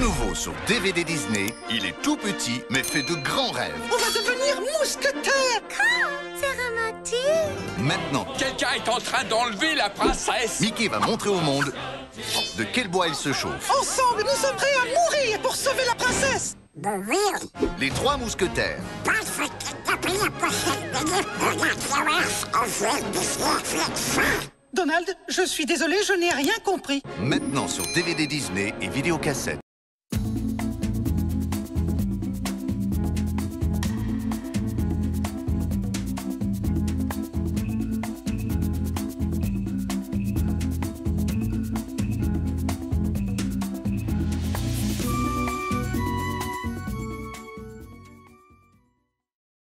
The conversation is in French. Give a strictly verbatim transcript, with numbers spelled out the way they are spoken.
nouveau sur D V D Disney, il est tout petit mais fait de grands rêves. On va devenir mousquetaires. Oh, c'est romantique. Maintenant, Quelqu'un est en train d'enlever la princesse. Mickey va montrer au monde de quel bois il se chauffe. Ensemble, nous sommes prêts à mourir pour sauver la princesse. Les trois mousquetaires. Donald, je suis désolé, je n'ai rien compris. Maintenant sur D V D Disney et vidéocassette.